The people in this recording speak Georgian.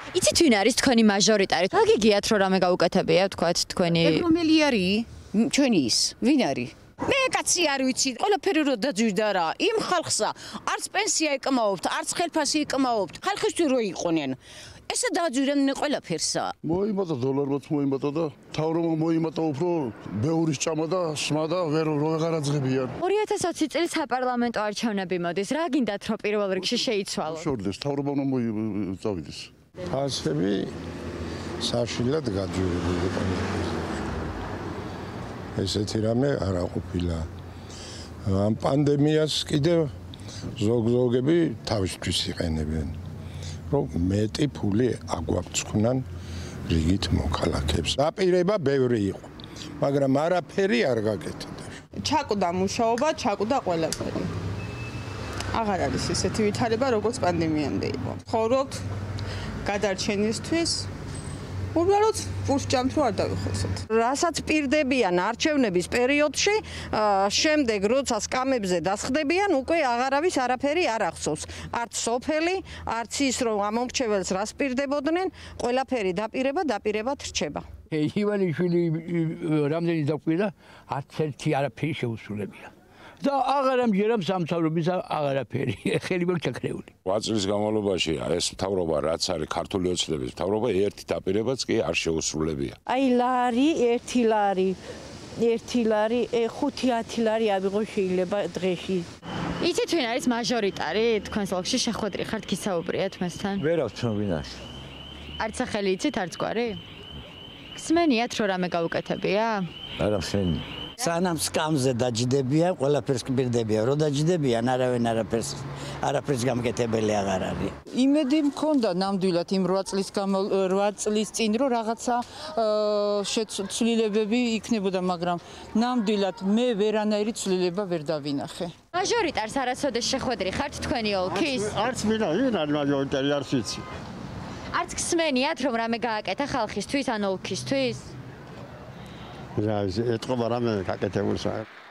იცით ვინ არის თქვენი მაჟორიტარი? რა გიგიათ რომ რამე გაუკეთებია თქვათ თქვენი რომელი არის ჩვენი ის ვინ არის მე კაცი არ ვიცი ყველაფერი რო დაძვირდა რა იმ ხალხსა არც პენსია იკმაობთ არც ხელფასი იკმაობთ ხალხისთვის რო იყვნენ ესე დაძვირდნენ ყველაფერსა მოიმატა დოლარებიც მოიმატა და თავრობა მოიმატა უფრო ბევრი ჭამა და სმა და ვერ აღარაძღებიან 2020 წლის საპარლამენტო არჩევნები მოდის რა გინდათ რომ პირველ რიგში შეიცვალოს შორდეს თავრობა წავიდეს ფასები საშინლად გაძვირებული ყველაფერს ესეთი რამე არ აყოფილა ამ პანდემიას კიდევ ზოგ-ზოგები თავისთვის იყენებენ რომ მეტი ფული აგვაქვთ რიგით მოქალაქებს დაპირება ბევრი იყო მაგრამ არაფერი არ გაკეთდა ჩაკვდა მუშაობა ჩაკვდა ყველაფერი აღარ არის ესეთი ვითარება როგორც პანდემიამდე იყო ხორობთ გადარჩენისთვის უბრალოდ ურსჯამთ რომ არ დავიხოსოთ. რასაც პირდებიან არჩევნების პერიოდში, შემდეგ როცა სკამებზე დასხდებიან, უკვე აღარავის არაფერი არ ახსოვს. არც სოფელი, არც ის რომ ამომრჩეველს რას პირდებოდნენ, ყველაფერი დაპირებად რჩება. ივანიშვილი რამდენი დაგვიდა 11 არაფერი შეუსრულებია. და აღარ ამჯერამ სამთავრობის აღარაფერი ხელი ვერ ჩაქრეული. 8 წლის განმავლობაში ეს მთავრობა რაც არის ქართული ოცნების მთავრობა ერთი დაპირებაც კი არ შეუსრულებია. აი ლარი, 1 ლარი, 1 ლარი, 5-10 ლარი ავიღო შეიძლება დღეში. იცით ვინ არის მაჟორიტარი თქვენს ოლქში შეხვედრი ხართ გისაუბრიათ მასთან? ვერავთ ვინაშ. არც სახელი იცით არც გვარი? გსმენიათ რომ რამე გაუკეთებია? არა ხენი. სანამ სკამზე დაჯდებიან, ყველაფერს პირდებიან, რომ დაჯდებიან, არავინ არაფერს გამკეთებელი აღარ არის. იმედი მქონდა ნამდვილად იმ 8 წლის წინ რომ რაღაცა ცვლილებები იქნებოდა, მაგრამ ნამდვილად მე ვერანაირი ცვლილება ვერ დავინახე. მაჟორიტარს არასოდეს შეხვედრი ხართ თქვენი ოლქის? არც მინდა ვინ არის მაჟორიტარი არც ვიცი არც გსმენიათ რომ რამე გააკეთა ხალხისთვის ან ოლქისთვის? რა ეთყობა რამე გაკეთებულს